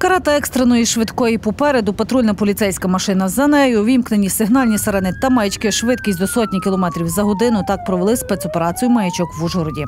Карета екстреної швидкої попереду, патрульна поліцейська машина за нею, увімкнені сигнальні сирени та маячки, швидкість до 100 км за годину. Так провели спецоперацію «Маячок» в Ужгороді.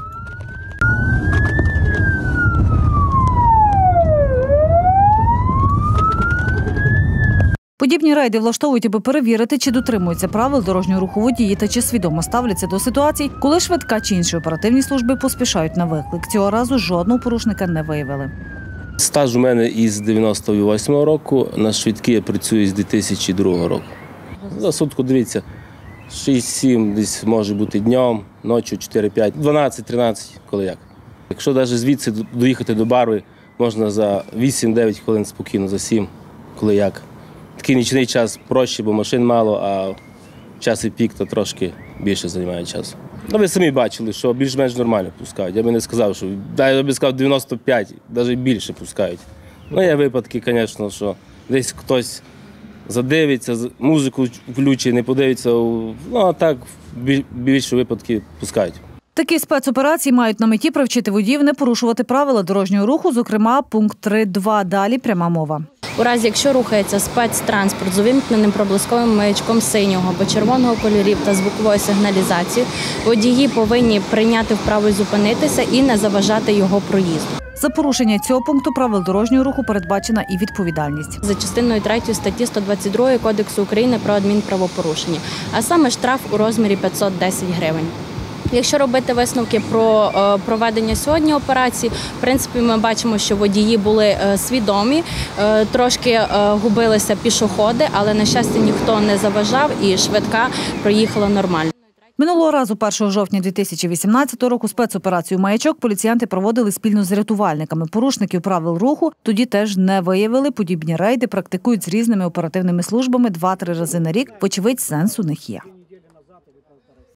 Подібні рейди влаштовують, аби перевірити, чи дотримуються правил дорожнього руху водії та чи свідомо ставляться до ситуацій, коли швидка чи інші оперативні служби поспішають на виклик. Цього разу жодного порушника не виявили. Стаж у мене із 98-го року, на швидкій я працюю з 2002 року. За сутку, дивіться, 6-7 десь може бути днем, ночі 4-5, 12-13, коли як. Якщо навіть звідси доїхати до Барви, можна за 8-9 хвилин спокійно, за 7, коли як. Такий нічний час проще, бо машин мало, а в часі пік то трошки більше займає часу. Ви самі бачили, що більш-менш нормально пускають. Я би не сказав, що я би сказав 95, навіть більше пускають. Є випадки, звісно, що десь хтось задивиться, музику включить, не подивиться, а так більше випадків пускають. Такі спецоперації мають на меті привчити водіїв не порушувати правила дорожнього руху, зокрема пункт 3.2. Далі пряма мова. У разі, якщо рухається спецтранспорт з увімкненим проблисковим маячком синього або червоного кольорів та звуковою сигналізацією, водії повинні прийняти вправу зупинитися і не заважати його проїзду. За порушення цього пункту правил дорожнього руху передбачена і відповідальність. За частиною 3 статті 122 Кодексу України про адмінправопорушення, а саме штраф у розмірі 510 гривень. Якщо робити висновки про проведення сьогодні операції, в принципі, ми бачимо, що водії були свідомі, трошки губилися пішоходи, але, на щастя, ніхто не заважав і швидка проїхала нормально. Минулого разу, 1 жовтня 2018 року, спецоперацію «Маячок» поліціянти проводили спільно з рятувальниками. Порушників правил руху тоді теж не виявили. Подібні рейди практикують з різними оперативними службами 2-3 рази на рік. Вочевидь, сенс у них є.